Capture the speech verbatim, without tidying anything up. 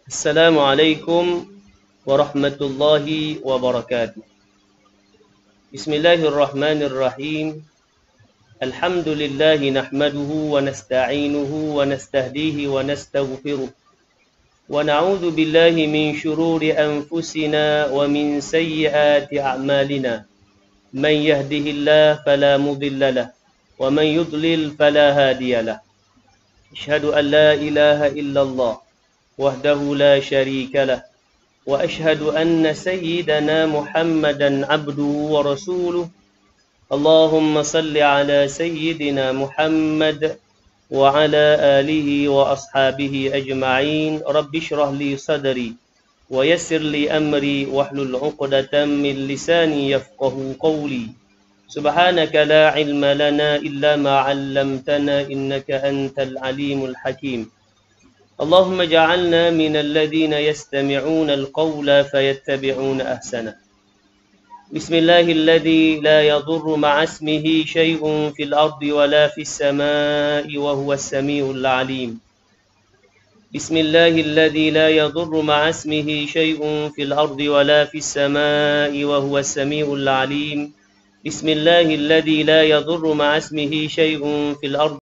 السلام عليكم ورحمة الله وبركاته. بسم الله الرحمن الرحيم. الحمد لله نحمده ونستعينه ونستهديه ونستغفره ونعوذ بالله من شرور أنفسنا ومن سيئات أعمالنا. من يهده الله فلا مضل له ومن يضلل فلا هادي له. أشهد أن لا إله إلا الله وحده لا شريك له وأشهد أن سيدنا محمدا عبده ورسوله. اللهم صل على سيدنا محمد وعلى آله وأصحابه أجمعين. رب اشرح لي صدري ويسر لي أمري واحلل عقدة من لساني يفقه قولي. سبحانك لا علم لنا إلا ما علمتنا إنك أنت العليم الحكيم. اللهم اجعلنا من الذين يستمعون القول فيتبعون أحسنه. بسم الله الذي لا يضر مع اسمه شيء في الأرض ولا في السماء وهو السميع العليم. بسم الله الذي لا يضر مع اسمه شيء في الأرض ولا في السماء وهو السميع العليم. بسم الله الذي لا يضر مع اسمه شيء في الأرض